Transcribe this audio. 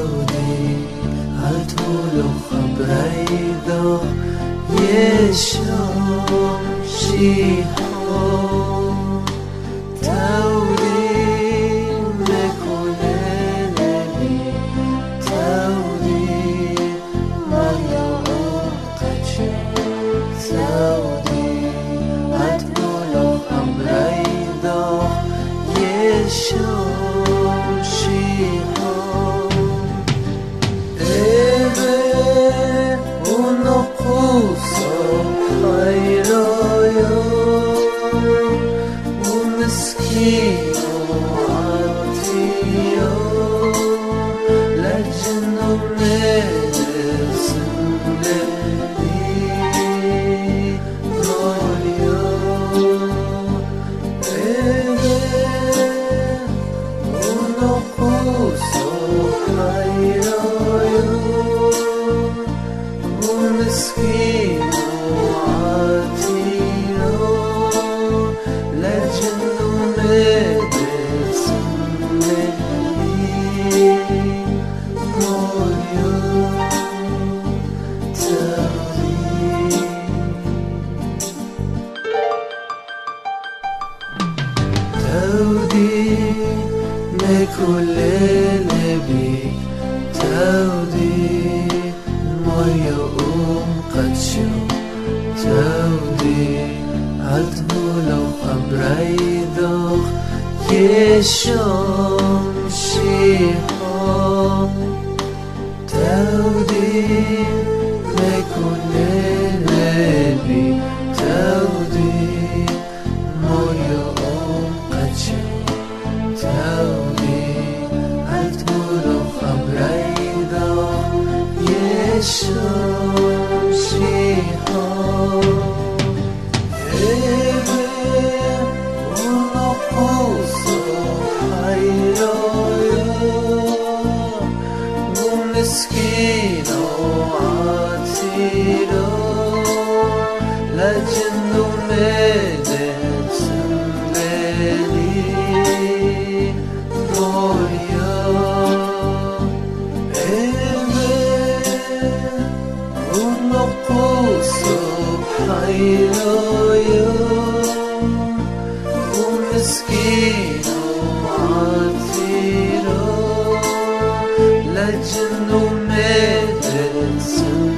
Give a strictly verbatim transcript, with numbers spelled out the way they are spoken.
تودي هتقولو خبريدو يشوم شيحو تودي مكولنبي تودي ما يوقتشو تودي هتقولو خبريدو يشوم شيحو تودي مكل لبي تودي المية أم قدشو تودي عدهولو خبريدوخ يشوم شيحو تودي مكل لبي تودي المية تودي هتقولو خبريدو يشوم شيحو إبن ونقوصو حيرويو ومسكينو عتيرو لجنو مدد سنبلي ومسكينو عتيرو لجنو مدد